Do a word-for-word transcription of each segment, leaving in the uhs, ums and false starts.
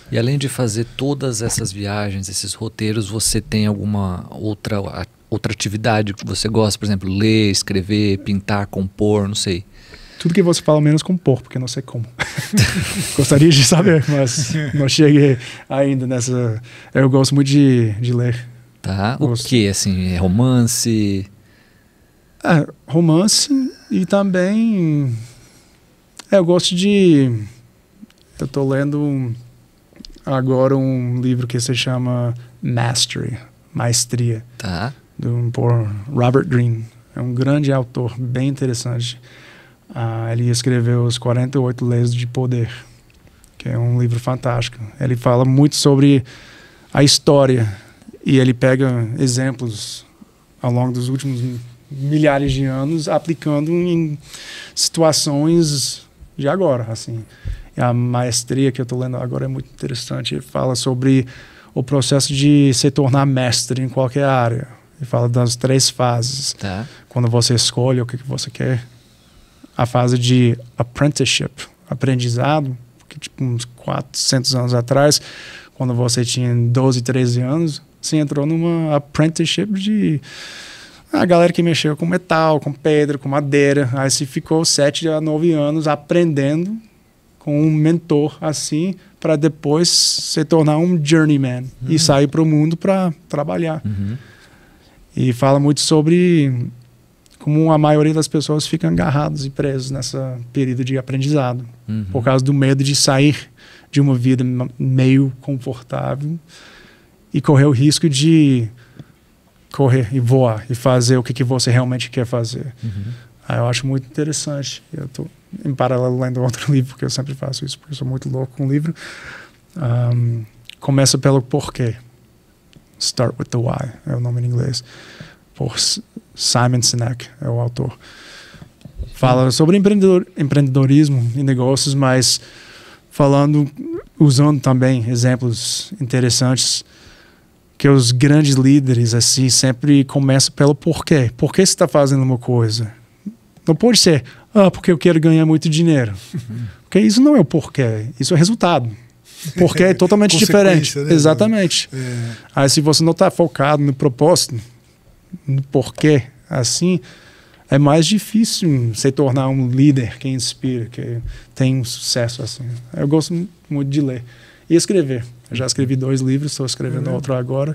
E além de fazer todas essas viagens, esses roteiros, você tem alguma outra, outra atividade que você gosta? Por exemplo, ler, escrever, pintar, compor, não sei. Tudo que você fala menos compor, porque eu não sei como. Gostaria de saber, mas não cheguei ainda nessa... Eu gosto muito de, de ler. Tá. Gosto. O que, assim? Romance? É, romance e também... É, eu gosto de... Eu estou lendo agora um livro que se chama Mastery, Maestria, Tá. do, por Robert Greene. É um grande autor, bem interessante. Uh, ele escreveu Os quarenta e oito Leis de Poder, que é um livro fantástico. Ele fala muito sobre a história e ele pega exemplos ao longo dos últimos milhares de anos aplicando em situações de agora, assim. E a maestria que eu estou lendo agora é muito interessante. Ele fala sobre o processo de se tornar mestre em qualquer área. Ele fala das três fases. Tá. Quando você escolhe o que, que você quer. A fase de apprenticeship, aprendizado, porque tipo uns quatrocentos anos atrás, quando você tinha doze, treze anos, você entrou numa apprenticeship de a galera que mexeu com metal, com pedra, com madeira. Aí você ficou sete a nove anos aprendendo com um mentor assim, para depois se tornar um journeyman uhum. e sair para o mundo para trabalhar. Uhum. E fala muito sobre como a maioria das pessoas ficam agarradas e presos nessa período de aprendizado, uhum. por causa do medo de sair de uma vida meio confortável e correr o risco de correr e voar e fazer o que, que você realmente quer fazer. Uhum. Aí eu acho muito interessante. Eu estou em paralelo lendo outro livro, porque eu sempre faço isso, porque eu sou muito louco com livro. Um, começa pelo porquê. Start with the why, é o nome em inglês. Por Simon Sinek, é o autor. Fala sobre empreendedor, empreendedorismo e negócios, mas falando, usando também exemplos interessantes, que os grandes líderes assim sempre começam pelo porquê. Por que você está fazendo uma coisa? Não pode ser, ah, porque eu quero ganhar muito dinheiro. Porque isso não é o porquê, isso é o resultado. Porquê é totalmente diferente. Né? Exatamente. É. Aí se você não está focado no propósito, no porquê, assim, é mais difícil se tornar um líder que inspira, que tem um sucesso assim. Eu gosto muito de ler e escrever. Eu já escrevi dois livros, estou escrevendo é. outro agora.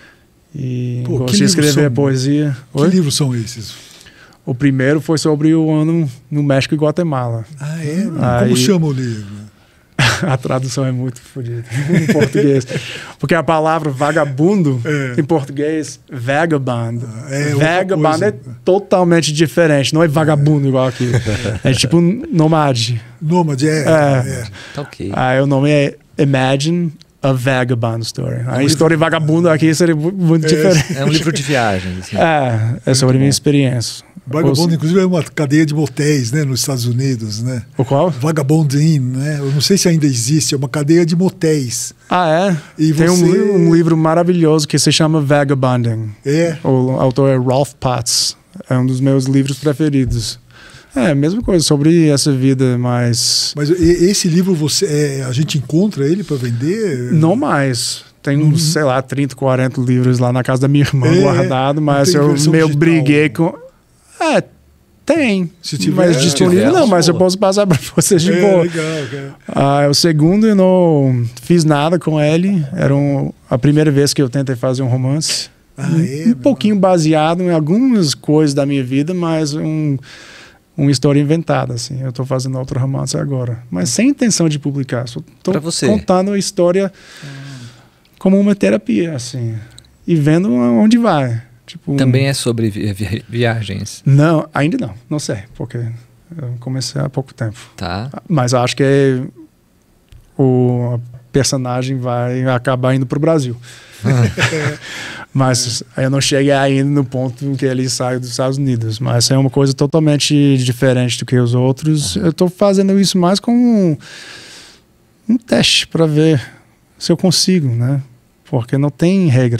E Pô, gosto de escrever são, poesia. Que Oi? livros são esses? O primeiro foi sobre o ano no México e Guatemala. Ah, é? Aí, como chama o livro? A tradução é muito fodida em português. Porque a palavra vagabundo, é. em português, vagabond. É, vagabond é totalmente diferente. Não é vagabundo igual aqui. É tipo nômade. Nômade, é. é. é. Tá ok. Aí o nome é Imagine a Vagabond Story. A história de vagabundo aqui seria muito é. diferente. É um livro de viagens. Assim. É, é sobre a minha experiência. Vagabond, inclusive, é uma cadeia de motéis, né, nos Estados Unidos, né? O qual? Vagabond Inn, né? Eu não sei se ainda existe, é uma cadeia de motéis. Ah, é? E Tem você... um, um livro maravilhoso que se chama Vagabonding. É. O autor é Ralph Potts. É um dos meus livros preferidos. É, a mesma coisa, sobre essa vida mais... Mas esse livro, você, é, a gente encontra ele para vender? Não mais. Tem uns, uhum. sei lá, trinta, quarenta livros lá na casa da minha irmã é, guardado, mas eu meio digital. briguei com... É, tem. Se tiver, mas disponível tiver, não, mas eu posso passar para vocês de é, boa. Legal, legal. Ah, o segundo eu não fiz nada com ele. Era um, a primeira vez que eu tentei fazer um romance. Ah, um é, um pouquinho baseado em algumas coisas da minha vida, mas um, uma história inventada. Assim. Eu estou fazendo outro romance agora. Mas sem intenção de publicar. Só estou contando a história como uma terapia. Assim, e vendo onde vai. Tipo, Também é sobre vi vi viagens? Não, ainda não. Não sei, porque eu comecei há pouco tempo. Tá. Mas acho que o personagem vai acabar indo para o Brasil. Mas é. eu não cheguei ainda no ponto em que ele sai dos Estados Unidos. Mas é uma coisa totalmente diferente do que os outros. Uhum. Eu estou fazendo isso mais como um, um teste para ver se eu consigo, né? Porque não tem regra.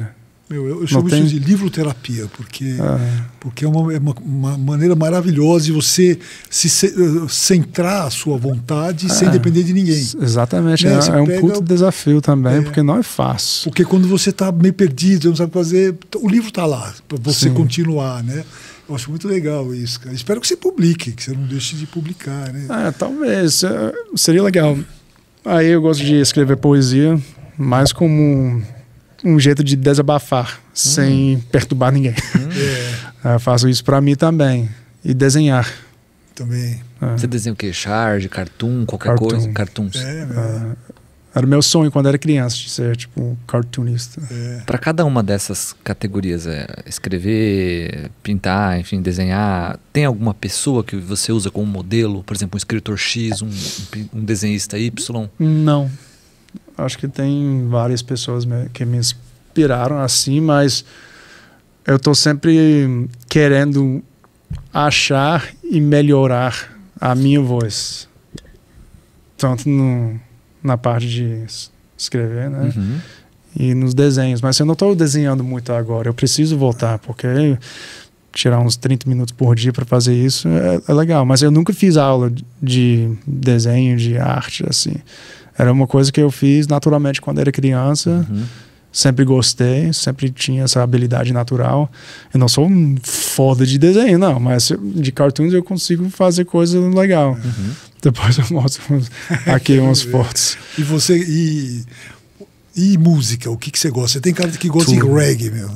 Meu, eu, eu chamo tem... isso de livroterapia, porque, ah. porque é, uma, é uma, uma maneira maravilhosa de você se, se centrar a sua vontade ah. sem depender de ninguém. Exatamente, né? é, é um pega... puto desafio também, é. porque não é fácil. Porque quando você está meio perdido, não sabe fazer, o livro está lá para você Sim. continuar, né? Eu acho muito legal isso, cara. Espero que você publique, que você não deixe de publicar, né? Ah, talvez, seria legal. Aí eu gosto de escrever poesia, mais como um jeito de desabafar, hum. sem perturbar ninguém. Hum. É. Eu faço isso para mim também. E desenhar. Também. É. Você desenha o quê? Charge, cartoon, qualquer cartoon. coisa? Cartoons. É, é. Era meu sonho quando era criança, de ser tipo um cartoonista. É. Para cada uma dessas categorias, é, escrever, pintar, enfim, desenhar, tem alguma pessoa que você usa como modelo? Por exemplo, um escritor X, um, um desenhista Y? Não. Acho que tem várias pessoas que me inspiraram assim, mas eu estou sempre querendo achar e melhorar a minha voz. Tanto no, na parte de escrever, né? Uhum. E nos desenhos. Mas eu não estou desenhando muito agora. Eu preciso voltar, porque tirar uns trinta minutos por dia para fazer isso é, é legal. Mas eu nunca fiz aula de desenho, de arte, assim. Era uma coisa que eu fiz naturalmente quando era criança. Uhum. Sempre gostei, sempre tinha essa habilidade natural. Eu não sou um foda de desenho, não, mas de cartoons eu consigo fazer coisa legal. Uhum. Depois eu mostro aqui umas fotos. E você... E... E música, o que, que você gosta? Você tem cara de que gosta tudo. De reggae, meu.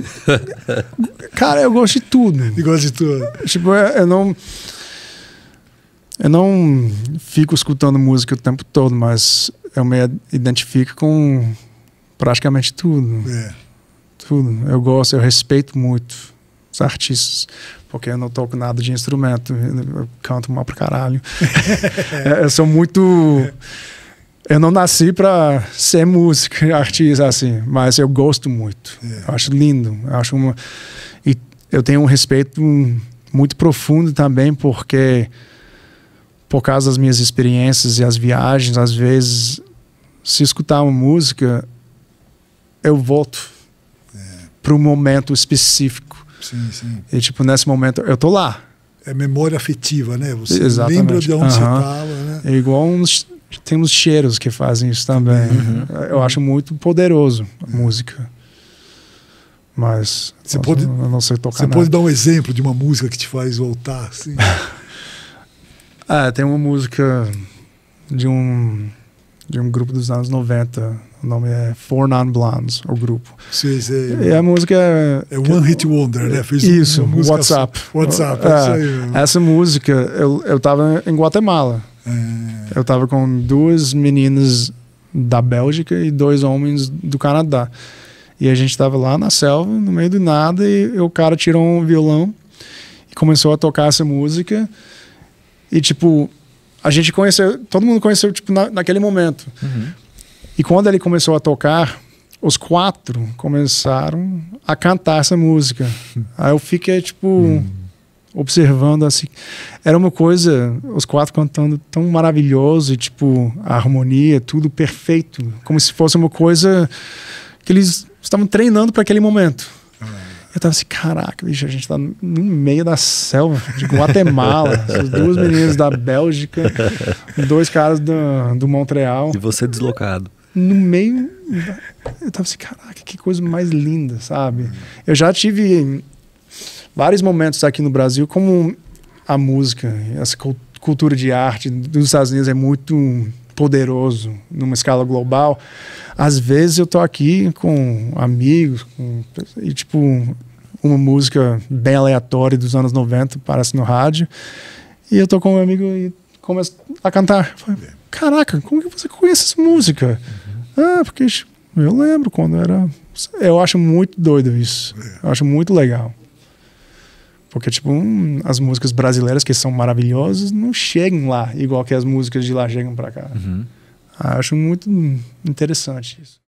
Cara, eu gosto de tudo. E gosta de tudo? Tipo, eu não... Eu não fico escutando música o tempo todo, mas eu me identifico com praticamente tudo. É. Tudo. Eu gosto, eu respeito muito os artistas, porque eu não toco nada de instrumento, eu canto mal pra caralho. Eu sou muito... Eu não nasci para ser músico, artista assim, mas eu gosto muito. É. Eu acho lindo. Eu acho uma... E eu tenho um respeito muito profundo também, porque por causa das minhas experiências e as viagens, às vezes, se escutar uma música, eu volto é. para um momento específico. Sim, sim. E tipo, nesse momento, eu tô lá. É memória afetiva, né? Você Exatamente. Lembra de onde uhum. você estava, né? É igual uns... Tem uns cheiros que fazem isso também. Uhum. Eu acho muito poderoso a é. música. Mas você eu, pode, eu não sei tocar Você nada. pode dar um exemplo de uma música que te faz voltar? Assim? Ah, tem uma música de um, de um grupo dos anos noventa. O nome é Four Non Blondes, o grupo. Sim, sim. E a música é... É One Hit Wonder, né? Fez isso, uma música WhatsApp. WhatsApp, é, é isso aí mesmo. Essa música, eu, eu tava em Guatemala. É. Eu tava com duas meninas da Bélgica e dois homens do Canadá. E a gente tava lá na selva, no meio do nada, e o cara tirou um violão e começou a tocar essa música. E, tipo, a gente conheceu, todo mundo conheceu, tipo, na, naquele momento. Uhum. E quando ele começou a tocar, os quatro começaram a cantar essa música. Aí eu fiquei, tipo... Uhum. observando assim, era uma coisa, os quatro cantando tão maravilhoso e tipo, a harmonia, tudo perfeito, como se fosse uma coisa que eles estavam treinando para aquele momento. Ah. Eu tava assim, caraca, bicho, a gente tá no meio da selva de Guatemala, essas duas meninas da Bélgica, dois caras do, do Montreal. E você deslocado. No meio, da... eu tava assim, caraca, que coisa mais linda, sabe? Eu já tive vários momentos aqui no Brasil, como a música, essa cultura de arte dos Estados Unidos é muito poderoso numa escala global. Às vezes eu tô aqui com amigos com, e tipo uma música bem aleatória dos anos noventa aparece no rádio e eu tô com um amigo e começo a cantar. Falei, caraca, como que você conhece essa música? Uhum. Ah, porque eu lembro quando era... Eu acho muito doido isso. Eu acho muito legal. Porque, tipo, hum, as músicas brasileiras, que são maravilhosas, não chegam lá, igual que as músicas de lá chegam pra cá. Uhum. Acho muito interessante isso.